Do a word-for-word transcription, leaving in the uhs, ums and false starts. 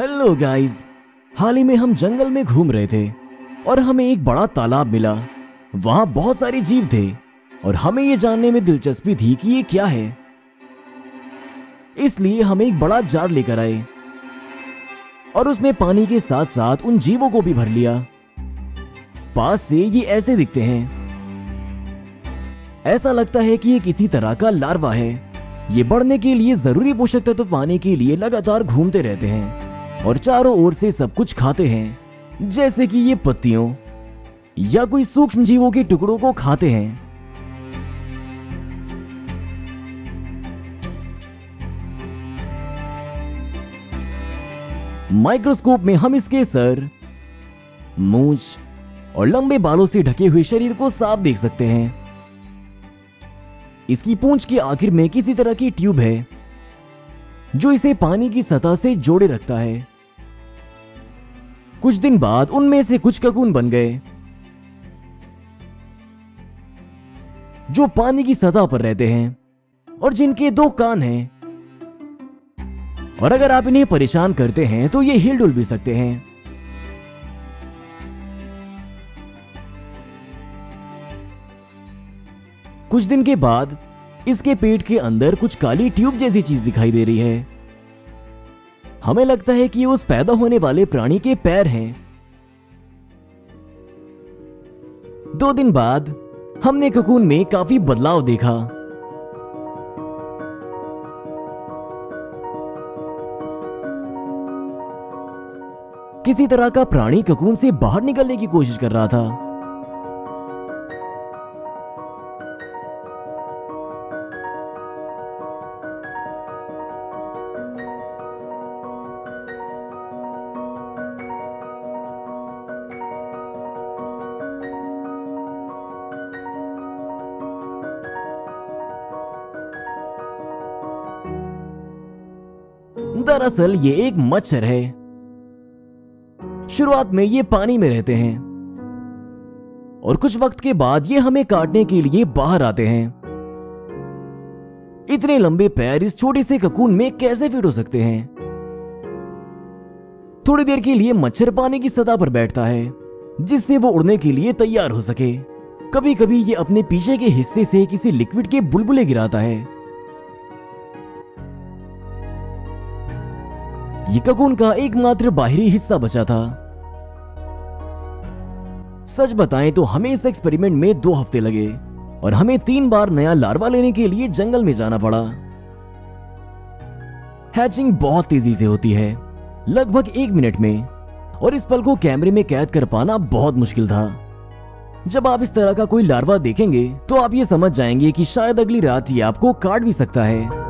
Hello guys, हाल ही में हम जंगल में घूम रहे थे और हमें एक बड़ा तालाब मिला। वहां बहुत सारे जीव थे और हमें ये जानने में दिलचस्पी थी कि ये क्या है। इसलिए हम एक बड़ा जार लेकर आए और उसमें पानी के साथ साथ उन जीवों को भी भर लिया। पास से ये ऐसे दिखते हैं। ऐसा लगता है कि ये किसी तरह का लार्वा है। ये बढ़ने के लिए जरूरी पोषक तत्व पाने के लिए लगातार घूमते रहते हैं और चारों ओर से सब कुछ खाते हैं, जैसे कि ये पत्तियों या कोई सूक्ष्म जीवों के टुकड़ों को खाते हैं। माइक्रोस्कोप में हम इसके सर, मूंछ और लंबे बालों से ढके हुए शरीर को साफ देख सकते हैं। इसकी पूंछ के आखिर में किसी तरह की ट्यूब है जो इसे पानी की सतह से जोड़े रखता है। कुछ दिन बाद उनमें से कुछ ककून बन गए जो पानी की सतह पर रहते हैं और जिनके दो कान हैं, और अगर आप इन्हें परेशान करते हैं तो ये हिल डुल भी सकते हैं। कुछ दिन के बाद इसके पेट के अंदर कुछ काली ट्यूब जैसी चीज दिखाई दे रही है। हमें लगता है कि ये उस पैदा होने वाले प्राणी के पैर हैं। दो दिन बाद हमने ककून में काफी बदलाव देखा। किसी तरह का प्राणी ककून से बाहर निकलने की कोशिश कर रहा था। दरअसल ये एक मच्छर है। शुरुआत में ये पानी में रहते हैं और कुछ वक्त के बाद ये हमें काटने के लिए बाहर आते हैं। इतने लंबे पैर इस छोटे से ककून में कैसे फिट हो सकते हैं? थोड़ी देर के लिए मच्छर पानी की सतह पर बैठता है जिससे वो उड़ने के लिए तैयार हो सके। कभी कभी ये अपने पीछे के हिस्से से किसी लिक्विड के बुलबुले गिराता है। ये ककून का एकमात्र बाहरी हिस्सा बचा था। सच बताएं तो हमें इस एक्सपेरिमेंट में दो हफ्ते लगे और हमें तीन बार नया लार्वा लेने के लिए जंगल में जाना पड़ा। हैचिंग बहुत तेजी से होती है, लगभग एक मिनट में, और इस पल को कैमरे में कैद कर पाना बहुत मुश्किल था। जब आप इस तरह का कोई लार्वा देखेंगे तो आप ये समझ जाएंगे कि शायद अगली रात ये आपको काट भी सकता है।